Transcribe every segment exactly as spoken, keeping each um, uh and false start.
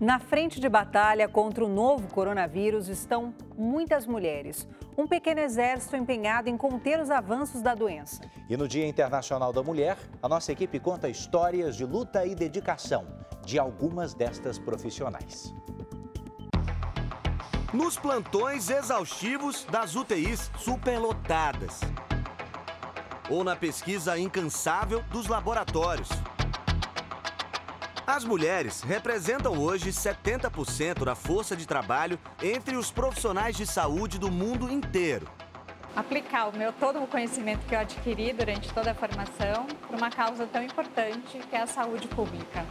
Na frente de batalha contra o novo coronavírus estão muitas mulheres. Um pequeno exército empenhado em conter os avanços da doença. E no Dia Internacional da Mulher, a nossa equipe conta histórias de luta e dedicação de algumas destas profissionais. Nos plantões exaustivos das U T Is superlotadas. Ou na pesquisa incansável dos laboratórios. As mulheres representam hoje setenta por cento da força de trabalho entre os profissionais de saúde do mundo inteiro. Aplicar o meu todo o conhecimento que eu adquiri durante toda a formação para uma causa tão importante que é a saúde pública.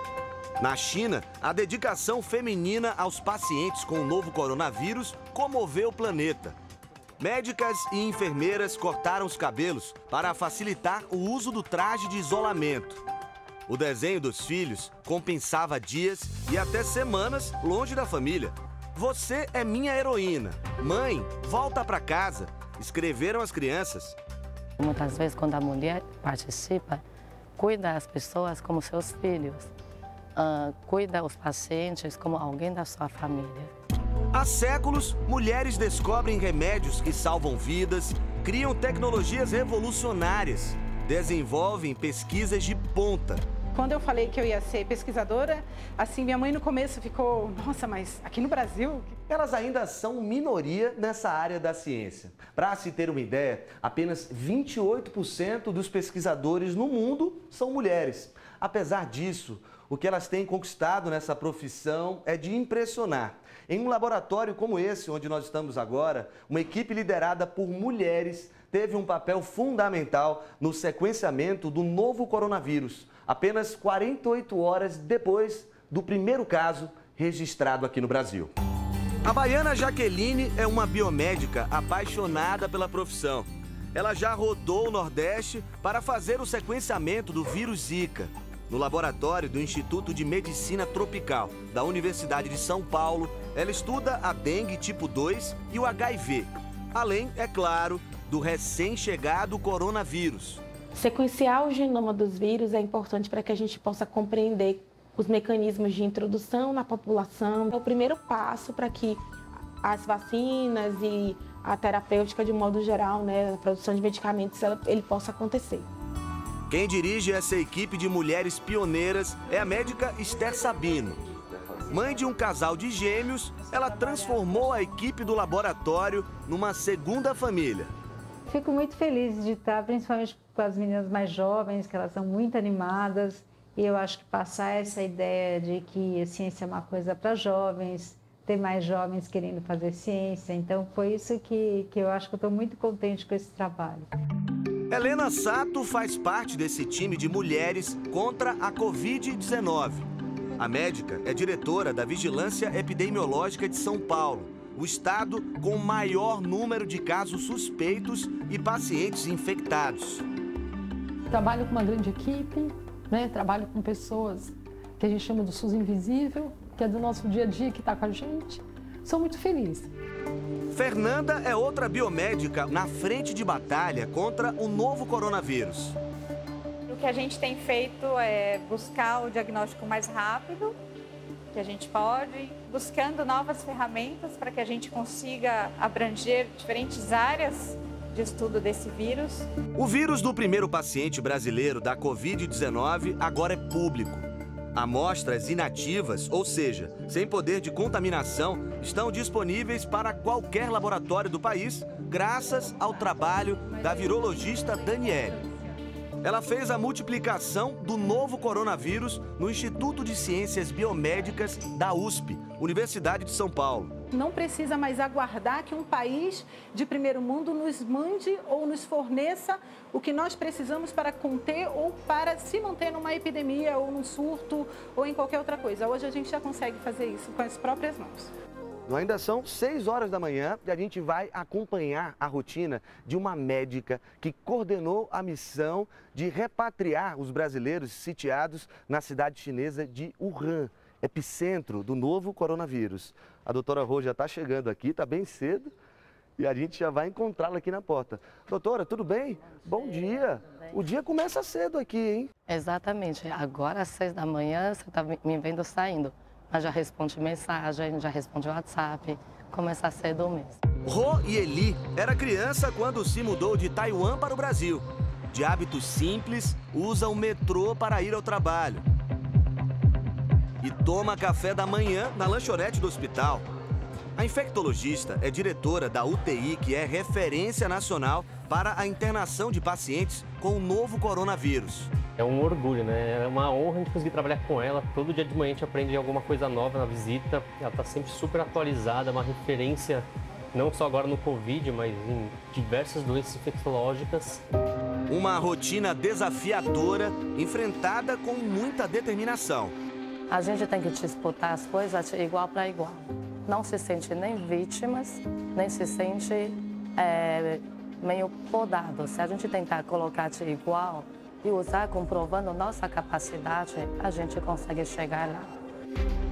Na China, a dedicação feminina aos pacientes com o novo coronavírus comoveu o planeta. Médicas e enfermeiras cortaram os cabelos para facilitar o uso do traje de isolamento. O desenho dos filhos compensava dias e até semanas longe da família. Você é minha heroína. Mãe, volta para casa. Escreveram as crianças. Muitas vezes, quando a mulher participa, cuida as pessoas como seus filhos. Uh, cuida os pacientes como alguém da sua família. Há séculos, mulheres descobrem remédios que salvam vidas, criam tecnologias revolucionárias, desenvolvem pesquisas de ponta. Quando eu falei que eu ia ser pesquisadora, assim, minha mãe no começo ficou, nossa, mas aqui no Brasil? Elas ainda são minoria nessa área da ciência. Para se ter uma ideia, apenas vinte e oito por cento dos pesquisadores no mundo são mulheres. Apesar disso, o que elas têm conquistado nessa profissão é de impressionar. Em um laboratório como esse, onde nós estamos agora, uma equipe liderada por mulheres teve um papel fundamental no sequenciamento do novo coronavírus, apenas quarenta e oito horas depois do primeiro caso registrado aqui no Brasil. A baiana Jaqueline é uma biomédica apaixonada pela profissão. Ela já rodou o Nordeste para fazer o sequenciamento do vírus Zika. No laboratório do Instituto de Medicina Tropical da Universidade de São Paulo, ela estuda a dengue tipo dois e o H I V, além, é claro, do recém-chegado coronavírus. Sequenciar o genoma dos vírus é importante para que a gente possa compreender os mecanismos de introdução na população. É o primeiro passo para que as vacinas e a terapêutica, de modo geral, né, a produção de medicamentos, ela, ele possa acontecer. Quem dirige essa equipe de mulheres pioneiras é a médica Esther Sabino. Mãe de um casal de gêmeos, ela transformou a equipe do laboratório numa segunda família. Fico muito feliz de estar, principalmente com as meninas mais jovens, que elas são muito animadas. E eu acho que passar essa ideia de que a ciência é uma coisa para jovens, ter mais jovens querendo fazer ciência. Então, foi isso que, que eu acho que eu estou muito contente com esse trabalho. Helena Sato faz parte desse time de mulheres contra a covid dezenove. A médica é diretora da Vigilância Epidemiológica de São Paulo, o estado com o maior número de casos suspeitos e pacientes infectados. Trabalho com uma grande equipe, né? Trabalho com pessoas que a gente chama do SUS invisível, que é do nosso dia a dia, que está com a gente. Sou muito feliz. Fernanda é outra biomédica na frente de batalha contra o novo coronavírus. O que a gente tem feito é buscar o diagnóstico mais rápido que a gente pode, buscando novas ferramentas para que a gente consiga abranger diferentes áreas de estudo desse vírus. O vírus do primeiro paciente brasileiro da covid dezenove agora é público. Amostras inativas, ou seja, sem poder de contaminação, estão disponíveis para qualquer laboratório do país, graças ao trabalho da virologista Daniele. Ela fez a multiplicação do novo coronavírus no Instituto de Ciências Biomédicas da U S P, Universidade de São Paulo. Não precisa mais aguardar que um país de primeiro mundo nos mande ou nos forneça o que nós precisamos para conter ou para se manter numa epidemia ou num surto ou em qualquer outra coisa. Hoje a gente já consegue fazer isso com as próprias mãos. Ainda são seis horas da manhã e a gente vai acompanhar a rotina de uma médica que coordenou a missão de repatriar os brasileiros sitiados na cidade chinesa de Wuhan, epicentro do novo coronavírus. A doutora Rô já está chegando aqui, está bem cedo, e a gente já vai encontrá-la aqui na porta. Doutora, tudo bem? Bom dia. O dia começa cedo aqui, hein? Exatamente. Agora às seis da manhã você está me vendo saindo. mas já responde mensagem, já responde WhatsApp, começa cedo mesmo. Ro Yeli era criança quando se mudou de Taiwan para o Brasil. De hábitos simples, usa o metrô para ir ao trabalho. E toma café da manhã na lanchonete do hospital. A infectologista é diretora da U T I, que é referência nacional para a internação de pacientes com o novo coronavírus. É um orgulho, né? É uma honra a gente conseguir trabalhar com ela. Todo dia de manhã a gente aprende alguma coisa nova na visita. Ela está sempre super atualizada, uma referência não só agora no Covid, mas em diversas doenças infectológicas. Uma rotina desafiadora, enfrentada com muita determinação. A gente tem que disputar as coisas de igual para igual. Não se sente nem vítimas, nem se sente é, meio podado. Se a gente tentar colocar de igual e usar comprovando nossa capacidade, a gente consegue chegar lá.